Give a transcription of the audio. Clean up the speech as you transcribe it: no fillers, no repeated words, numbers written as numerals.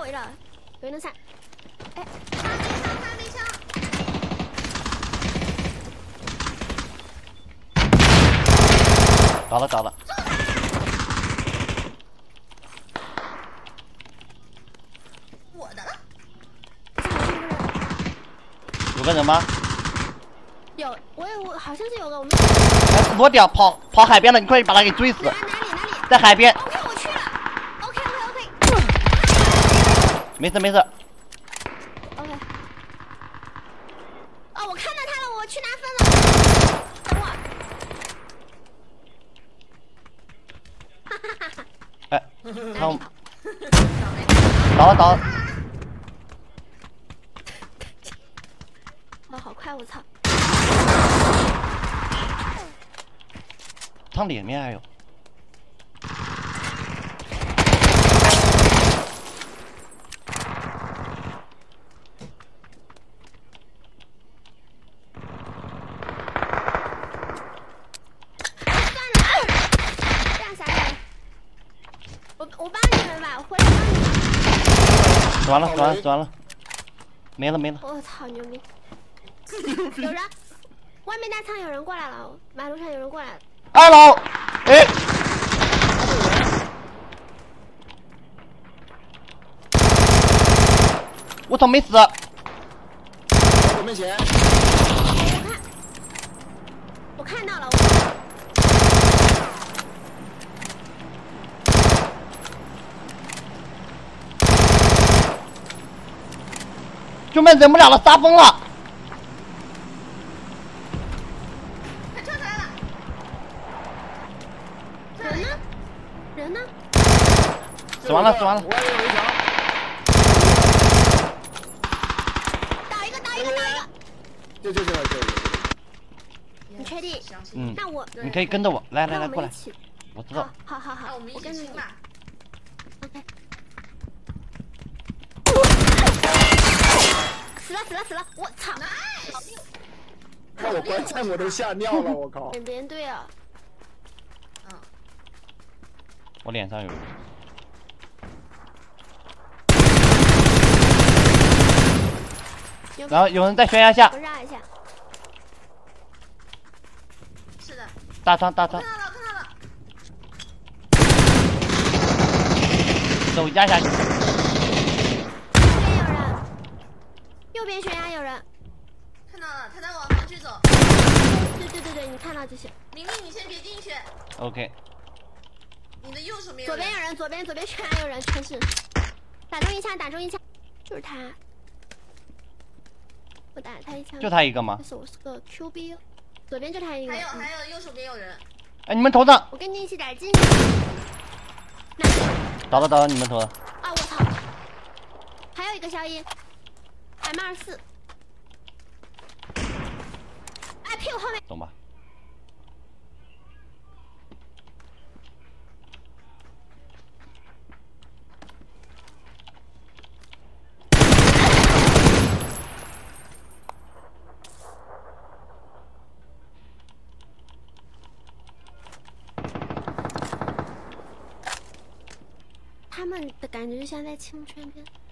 围着，有人3。哎， 他没枪。 找了找了。 我的了。 有个人吗？ 有，我好像是有个我们。 哎，落掉，跑海边了，你快把他给追死。 哪里？ 在海边。 OK， 我去了。OK。 没事。 OK。哦，我看到他了，我去拿分了。等我。 哎，他倒了。 哦，好快，我操！ 他里面还有。 我帮你们吧，我回来帮你们。 死完了，没了。 我操，牛逼！有人，外面大仓有人过来了，马路上有人过来了。 2楼，哎，我操，没死。 我面前。 我看到了， 兄弟忍不了了，杀疯了。 他跳出来了。 人呢？ 死完了。 我也有一条。 打一个。 就。 你确定？ 嗯。 那我。 你可以跟着我，来过来。我知道。 好， 我们一起清吧。 OK。死了！我操！ 看我观战我都吓尿了，我靠！ 别人队啊！ 我脸上有。然后有人在悬崖下。 我绕一下。 是的。 大仓。 看到了。 手压下去。 右边悬崖有人。 看到了，他在往上去走。 对，你看到就行。 明明，你先别进去。 OK。 你的右手没有人。 左边有人，左边悬崖有人，全是。打中一枪，就是他。我打了他一枪。 就他一个吗？ 我是个 QB， 左边就他一个。 还有，右手边有人。 哎，你们头上。 我跟你一起打进。 倒了，你们头上。 啊！我操！还有一个消音。M24。哎，屁股后面。 懂吧？ 他们的感觉就像在清泉边。